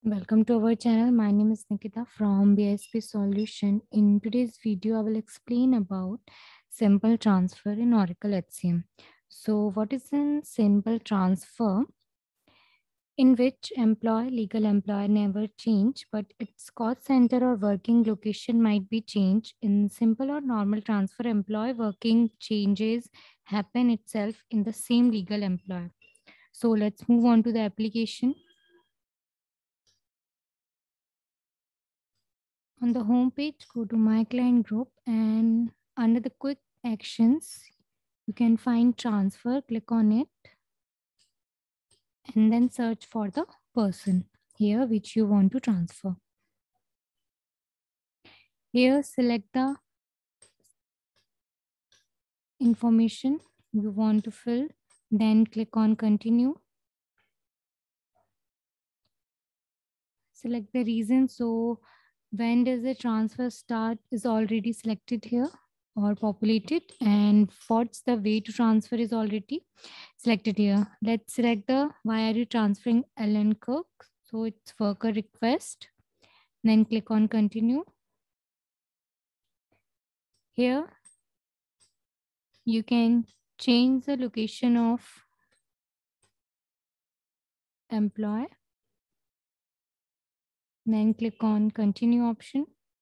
Welcome to our channel. My name is Nikita from BSP Solution. In today's video, I will explain about simple transfer in Oracle HCM. So what is a simple transfer? In which legal employer never change, but its cost center or working location might be changed. In simple or normal transfer, employee working changes happen itself in the same legal employer. So let's move on to the application. On the home page, go to My Client Group, and under the Quick Actions, you can find Transfer. Click on it and then search for the person here which you want to transfer. Here, select the information you want to fill, then click on Continue. Select the reason. So when does the transfer start is already selected here or populated, and what's the way to transfer is already selected here. Let's select the why are you transferring Alan Cook. So it's worker request. Then click on Continue. Here you can change the location of employee. Then click on Continue option.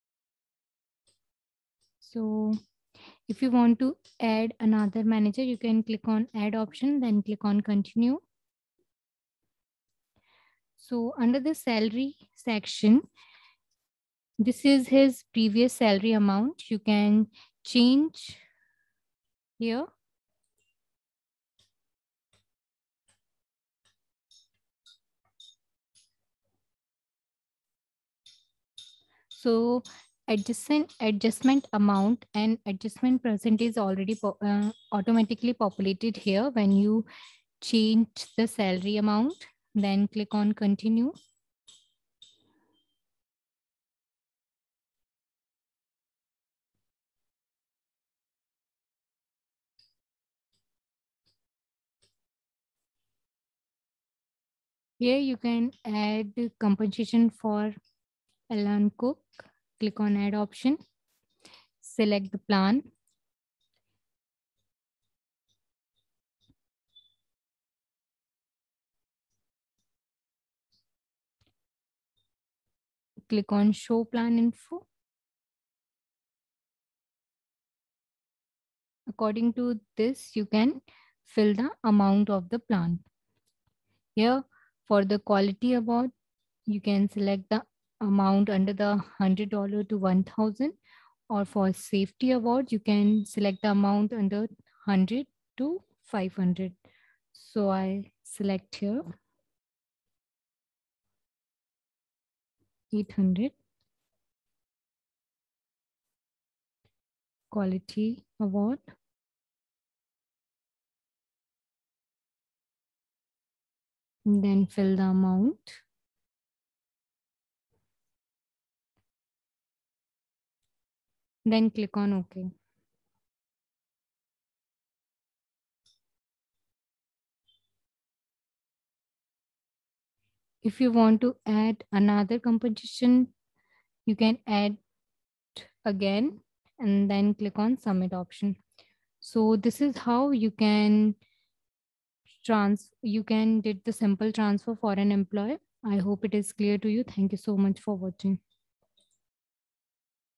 So if you want to add another manager, you can click on Add option, then click on Continue. So under the salary section, this is his previous salary amount. You can change here. So adjustment amount and adjustment percentage already automatically populated here when you change the salary amount. Then click on Continue. Here you can add compensation for Alan Cook. Click on Add option. Select the plan. Click on Show Plan Info. According to this, you can fill the amount of the plan. Here, for the quality award, you can select the amount under the $100 to 1,000, or for safety award, you can select the amount under 100 to 500. So I select here 800. Quality award. And then fill the amount. Then click on OK. If you want to add another compensation, you can add again and then click on Submit option. So this is how you can did the simple transfer for an employee. I hope it is clear to you. Thank you so much for watching.